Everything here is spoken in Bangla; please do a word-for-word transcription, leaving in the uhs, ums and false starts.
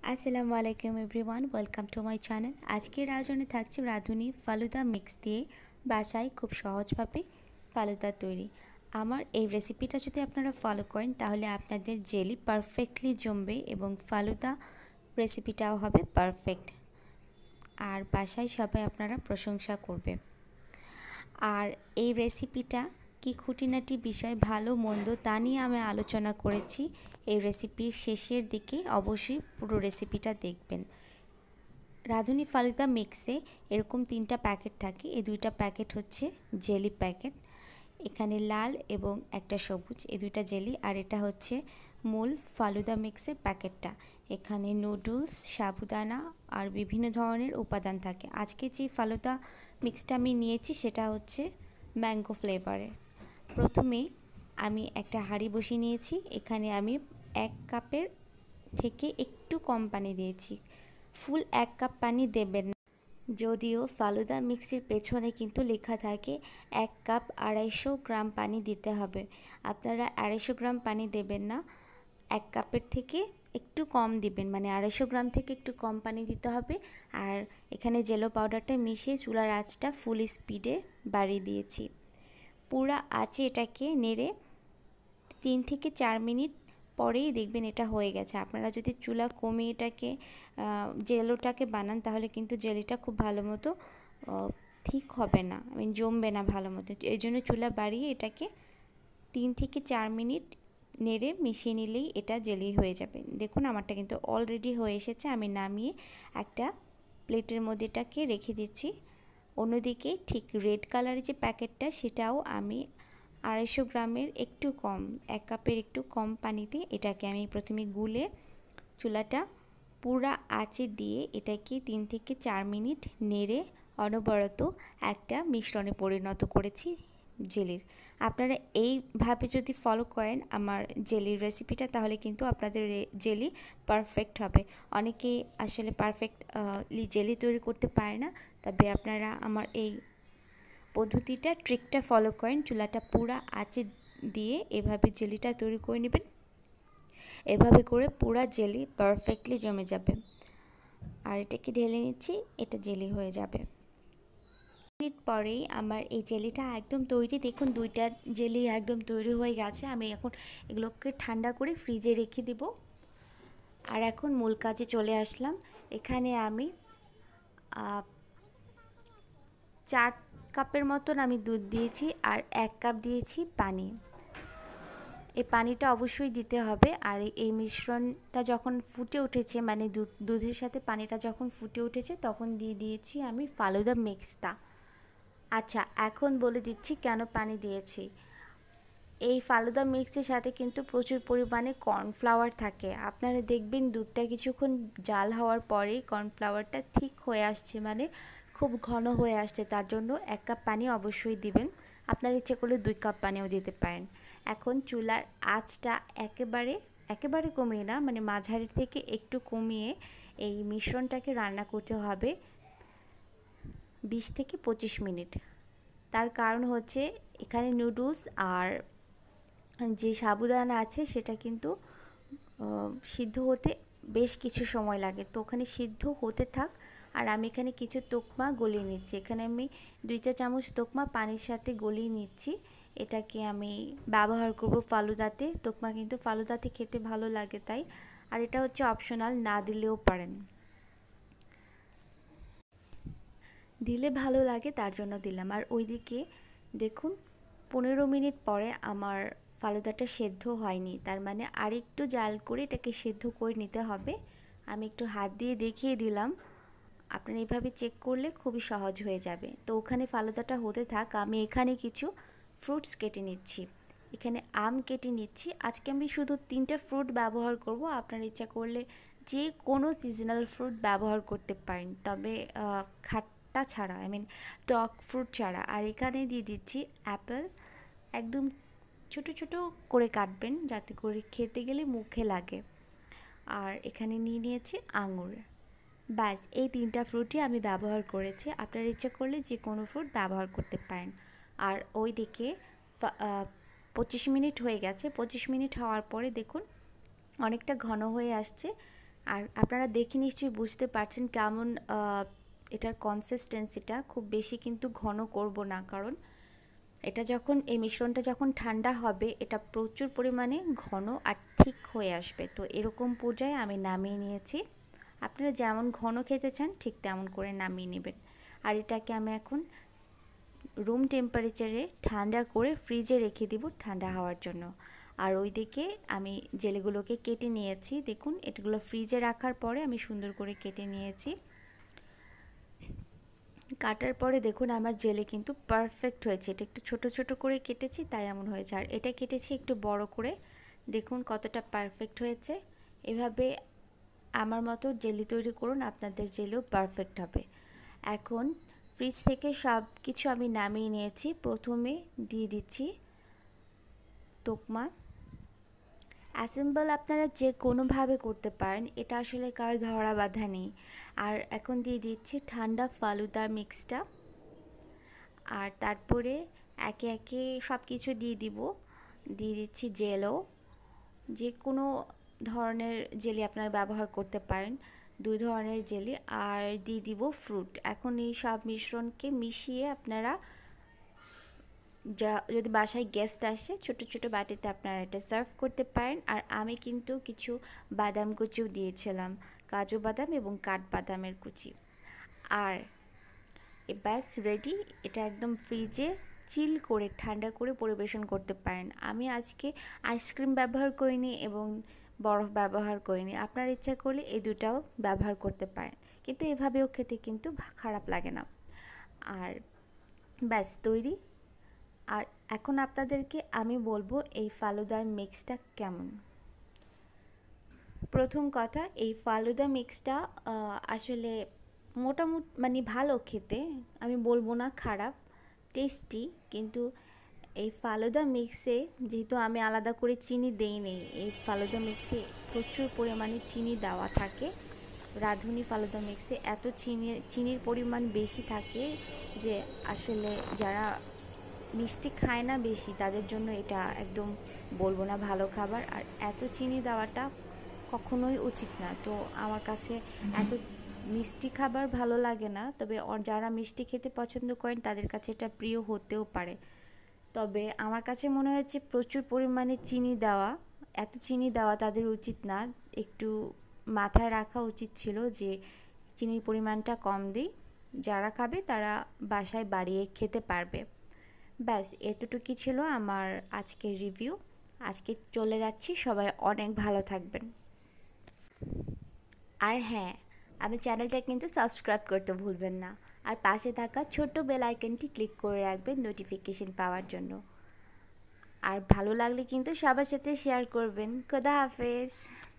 আসসালামু আলাইকুম everyone, welcome to my channel. আজকের আয়োজনে থাকছে রাঁধুনি ফালুদা মিক্স দিয়ে বাসায় খুব সহজভাবে ফালুদা তৈরি। আমার এই রেসিপিটা যদি আপনারা ফলো করেন তাহলে আপনাদের জেলি পারফেক্টলি জমবে এবং ফালুদা রেসিপিটাও হবে পারফেক্ট, আর বাসায় সবাই আপনারা প্রশংসা করবে। আর এই রেসিপিটা কি খুঁটিনাটি বিষয় ভালো মন্দ তা নিয়ে আমি আলোচনা করেছি। এই রেসিপির শেষের দিকে অবশ্যই পুরো রেসিপিটা দেখবেন। রাঁধুনি ফালুদা মিক্সে এরকম তিনটা প্যাকেট থাকে। এই দুইটা প্যাকেট হচ্ছে জেলি প্যাকেট, এখানে লাল এবং একটা সবুজ, এই দুইটা জেলি। আর এটা হচ্ছে মূল ফালুদা মিক্সের প্যাকেটটা। এখানে নুডলস, সাবুদানা আর বিভিন্ন ধরনের উপাদান থাকে। আজকে যে ফালুদা মিক্সটা আমি নিয়েছি সেটা হচ্ছে ম্যাঙ্গো ফ্লেভারের। প্রথমে আমি একটা হাঁড়ি বসিয়ে নিয়েছি। এখানে আমি এক কাপের থেকে একটু কম পানি দিয়েছি। ফুল এক কাপ পানি দেবেন না, যদিও ফালুদা মিক্সির পেছনে কিন্তু লেখা থাকে এক কাপ আড়াইশো গ্রাম পানি দিতে হবে। আপনারা আড়াইশো গ্রাম পানি দেবেন না, এক কাপের থেকে একটু কম দিবেন, মানে আড়াইশো গ্রাম থেকে একটু কম পানি দিতে হবে। আর এখানে জেলো পাউডারটা মিশিয়ে চুলার আঁচটা ফুল স্পিডে বাড়িয়ে দিয়েছি। পুরা আঁচে এটাকে নেড়ে তিন থেকে চার মিনিট পরেই দেখবেন এটা হয়ে গেছে। আপনারা যদি চুলা কমিয়ে এটাকে জেলোটাকে বানান তাহলে কিন্তু জেলিটা খুব ভালো মতো ঠিক হবে না, মানে জমবে না ভালো মতো। এই জন্য চুলা বাড়িয়ে এটাকে তিন থেকে চার মিনিট নেড়ে মিশিয়ে নিলেই এটা জেলি হয়ে যাবে। দেখুন আমারটা কিন্তু অলরেডি হয়ে এসেছে। আমি নামিয়ে একটা প্লেটের মধ্যে এটাকে রেখে দিচ্ছি। অন্যদিকে ঠিক রেড কালারের যে প্যাকেটটা সেটাও আমি আড়াইশো গ্রামের একটু কম, এক কাপের একটু কম পানিতে এটাকে আমি প্রথমে গুলে চুলাটা পুরা আঁচে দিয়ে এটাকে তিন থেকে চার মিনিট নেড়ে অনবরত একটা মিশ্রণে পরিণত করেছি জেলির। আপনারা এইভাবে যদি ফলো করেন আমার জেলির রেসিপিটা তাহলে কিন্তু আপনাদের জেলি পারফেক্ট হবে। অনেকেই আসলে পারফেক্ট জেলি তৈরি করতে পারে না, তবে আপনারা আমার এই পদ্ধতিটা ট্রিকটা ফলো করেন, চুলাটা পুরা আঁচে দিয়ে এভাবে জেলিটা তৈরি করে নেবেন। এভাবে করে পুরা জেলি পারফেক্টলি জমে যাবে। আর এটাকে ঢেলে নিচ্ছি, এটা জেলি হয়ে যাবে। মিনিট পরেই আমার এই জেলিটা একদম তৈরি। দেখুন দুইটা জেলি একদম তৈরি হয়ে গেছে। আমি এখন এগুলোকে ঠান্ডা করে ফ্রিজে রেখে দেব। আর এখন মূল কাজে চলে আসলাম। এখানে আমি চার কাপের মতন আমি দুধ দিয়েছি আর এক কাপ দিয়েছি পানি। এই পানিটা অবশ্যই দিতে হবে। আর এই মিশ্রণটা যখন ফুটে উঠেছে, মানে দুধ দুধের সাথে পানিটা যখন ফুটে উঠেছে তখন দিয়ে দিয়েছি আমি ফালুদা মিক্সটা। আচ্ছা, এখন বলে দিচ্ছি কেন পানি দিয়েছি। এই ফালুদা মিক্সের সাথে কিন্তু প্রচুর পরিমাণে কর্নফ্লাওয়ার থাকে। আপনারা দেখবেন দুধটা কিছুক্ষণ জাল হওয়ার পরেই কর্নফ্লাওয়ারটা ঠিক হয়ে আসছে, মানে খুব ঘন হয়ে আসছে। তার জন্য এক কাপ পানি অবশ্যই দিবেন। আপনার ইচ্ছে করলে দুই কাপ পানিও দিতে পারেন। এখন চুলার আঁচটা একেবারে একেবারে কমিয়ে না, মানে মাঝারি থেকে একটু কমিয়ে এই মিশ্রণটাকে রান্না করতে হবে বিশ থেকে পঁচিশ মিনিট। তার কারণ হচ্ছে এখানে নুডলস আর যে সাবুদানা আছে সেটা কিন্তু সিদ্ধ হতে বেশ কিছু সময় লাগে, তো ওখানে সিদ্ধ হতে থাক। আর আমি এখানে কিছু তোকমা গলিয়ে নিচ্ছি। এখানে আমি দুই চা চামচ তোকমা পানির সাথে গলিয়ে নিচ্ছি। এটাকে আমি ব্যবহার করব ফালুদাতে। তোকমা কিন্তু ফালুদাতে খেতে ভালো লাগে তাই। আর এটা হচ্ছে অপশনাল, না দিলেও পারেন, দিলে ভালো লাগে তার জন্য দিলাম। আর ওইদিকে দেখুন পনেরো মিনিট পরে আমার ফালুদাটা সেদ্ধ হয়নি, তার মানে আরেকটু জাল করে এটাকে সেদ্ধ করে নিতে হবে। আমি একটু হাত দিয়ে দেখিয়ে দিলাম, আপনারা এইভাবে চেক করলে খুবই সহজ হয়ে যাবে। তো ওখানে ফালুদাটা হতে থাক, আমি এখানে কিছু ফ্রুটস কেটে নিচ্ছি। এখানে আম কেটে নিচ্ছি। আজকে আমি শুধু তিনটা ফ্রুট ব্যবহার করব। আপনার ইচ্ছা করলে যে কোনো সিজনাল ফ্রুট ব্যবহার করতে পারেন, তবে খাট্টা ছাড়া, আই মিন টক ফ্রুট ছাড়া। আর এখানে দিয়ে দিচ্ছি অ্যাপেল। একদম ছোট ছোট করে কাটবেন যাতে করে খেতে গেলে মুখে লাগে। আর এখানে নিয়ে নিয়েছি আঙুর। ব্যাস, এই তিনটা ফ্রুটই আমি ব্যবহার করেছি। আপনার ইচ্ছা করলে যে কোনো ফ্রুট ব্যবহার করতে পারেন। আর ওই দিকে পঁচিশ মিনিট হয়ে গেছে। পঁচিশ মিনিট হওয়ার পরে দেখুন অনেকটা ঘন হয়ে আসছে। আর আপনারা দেখে নিশ্চয়ই বুঝতে পারছেন কেমন এটার কনসিস্টেন্সিটা। খুব বেশি কিন্তু ঘন করব না, কারণ এটা যখন এই মিশ্রণটা যখন ঠান্ডা হবে এটা প্রচুর পরিমাণে ঘন আর ঠিক হয়ে আসবে। তো এরকম পর্যায়ে আমি নামিয়ে নিয়েছি। আপনারা যেমন ঘন খেতে চান ঠিক তেমন করে নামিয়ে নেবেন। আর এটাকে আমি এখন রুম টেম্পারেচারে ঠান্ডা করে ফ্রিজে রেখে দিব ঠান্ডা হওয়ার জন্য। আর ওইদিকে আমি জেলিগুলোকে কেটে নিয়েছি। দেখুন, এগুলো ফ্রিজে রাখার পরে আমি সুন্দর করে কেটে নিয়েছি। কাটার পরে দেখুন আমার জেলি কিন্তু পারফেক্ট হয়েছে। এটা একটু ছোট ছোট করে কেটেছি তাই এমন হয়েছে, আর এটা কেটেছি একটু বড় করে। দেখুন কতটা পারফেক্ট হয়েছে। এভাবে আমার মতো জেলি তৈরি করুন, আপনাদের জেলিও পারফেক্ট হবে। এখন ফ্রিজ থেকে সব কিছু আমি নামিয়ে নিয়েছি। প্রথমে দিয়ে দিচ্ছি টোকমা। অ্যাসেম্বল আপনারা যে কোনোভাবে করতে পারেন, এটা আসলে কারো ধরা বাঁধা নেই। আর এখন দিয়ে দিচ্ছি ঠান্ডা ফালুদার মিক্সটা। আর তারপরে একে একে সব কিছু দিয়ে দিব। দিয়ে দিচ্ছি জেলও, যে কোনো ধরনের জেলি আপনারা ব্যবহার করতে পারেন, দুই ধরনের জেলি। আর দিয়ে দিব ফ্রুট। এখন এই সব মিশ্রণকে মিশিয়ে আপনারা যা যদি বাসায় গেস্ট আসে ছোট ছোট বাটিতে আপনারা এটা সার্ভ করতে পারেন। আর আমি কিন্তু কিছু বাদাম কুচিও দিয়েছিলাম, কাজু বাদাম এবং কাঠবাদামের কুচি। আর ব্যাস রেডি। এটা একদম ফ্রিজে চিল করে ঠান্ডা করে পরিবেশন করতে পারেন। আমি আজকে আইসক্রিম ব্যবহার করিনি এবং বরফ ব্যবহার করিনি। আপনার ইচ্ছা করলে এই দুটাও ব্যবহার করতে পারেন, কিন্তু এভাবেও খেতে কিন্তু খারাপ লাগে না। আর ব্যাস তৈরি। আর এখন আপনাদেরকে আমি বলবো এই ফালুদার মিক্সটা কেমন। প্রথম কথা, এই ফালুদা মিক্সটা আসলে মোটামুটি মানে ভালো খেতে, আমি বলবো না খারাপ, টেস্টি। কিন্তু এই ফালুদা মিক্সে যেহেতু আমি আলাদা করে চিনি দেইনি, এই ফালুদা মিক্সে প্রচুর পরিমাণে চিনি দেওয়া থাকে। রাঁধুনি ফালুদা মিক্সে এত চিনি চিনির পরিমাণ বেশি থাকে যে আসলে যারা মিষ্টি খায় না বেশি তাদের জন্য এটা একদম বলবো না ভালো খাবার। আর এত চিনি দেওয়াটা কখনোই উচিত না। তো আমার কাছে এত মিষ্টি খাবার ভালো লাগে না, তবে যারা মিষ্টি খেতে পছন্দ করেন তাদের কাছে এটা প্রিয় হতেও পারে। তবে আমার কাছে মনে হয়েছে প্রচুর পরিমাণে চিনি দেওয়া, এত চিনি দেওয়া তাদের উচিত না। একটু মাথায় রাখা উচিত ছিল যে চিনির পরিমাণটা কম দিই, যারা খাবে তারা বাসায় বাড়িয়ে খেতে পারবে। ব্যাস এতটুকুই ছিল আমার আজকের রিভিউ। আজকে চলে যাচ্ছি, সবাই অনেক ভালো থাকবেন। আর হ্যাঁ, আমি চ্যানেলটা কিন্তু সাবস্ক্রাইব করতে ভুলবেন না। আর পাশে থাকা ছোট্ট বেল আইকনটি ক্লিক করে রাখবেন নোটিফিকেশন পাওয়ার জন্য। আর ভালো লাগলে কিন্তু সবার সাথে শেয়ার করবেন। খোদা হাফেজ।